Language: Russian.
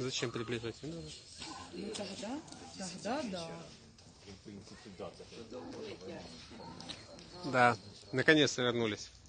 Зачем приближать? Не надо. Ну тогда да. Да, наконец-то вернулись.